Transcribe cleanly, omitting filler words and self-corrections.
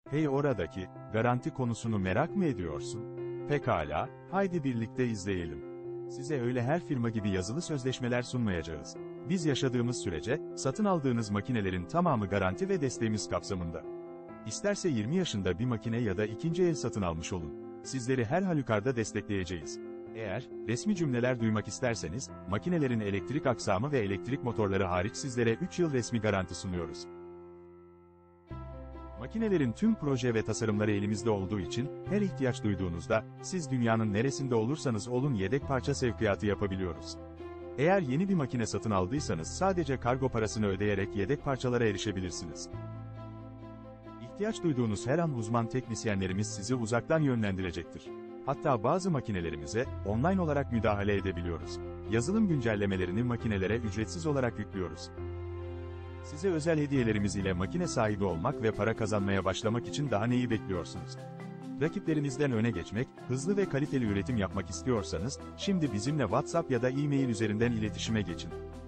Hey oradaki, garanti konusunu merak mı ediyorsun? Pekala, haydi birlikte izleyelim. Size öyle her firma gibi yazılı sözleşmeler sunmayacağız. Biz yaşadığımız sürece, satın aldığınız makinelerin tamamı garanti ve desteğimiz kapsamında. İsterse 20 yaşında bir makine ya da ikinci el satın almış olun. Sizleri her halükarda destekleyeceğiz. Eğer, resmi cümleler duymak isterseniz, makinelerin elektrik aksamı ve elektrik motorları hariç sizlere 3 yıl resmi garanti sunuyoruz. Makinelerin tüm proje ve tasarımları elimizde olduğu için, her ihtiyaç duyduğunuzda, siz dünyanın neresinde olursanız olun yedek parça sevkiyatı yapabiliyoruz. Eğer yeni bir makine satın aldıysanız sadece kargo parasını ödeyerek yedek parçalara erişebilirsiniz. İhtiyaç duyduğunuz her an uzman teknisyenlerimiz sizi uzaktan yönlendirecektir. Hatta bazı makinelerimize, online olarak müdahale edebiliyoruz. Yazılım güncellemelerini makinelere ücretsiz olarak yüklüyoruz. Size özel hediyelerimiz ile makine sahibi olmak ve para kazanmaya başlamak için daha neyi bekliyorsunuz? Rakiplerinizden öne geçmek, hızlı ve kaliteli üretim yapmak istiyorsanız, şimdi bizimle WhatsApp ya da e-mail üzerinden iletişime geçin.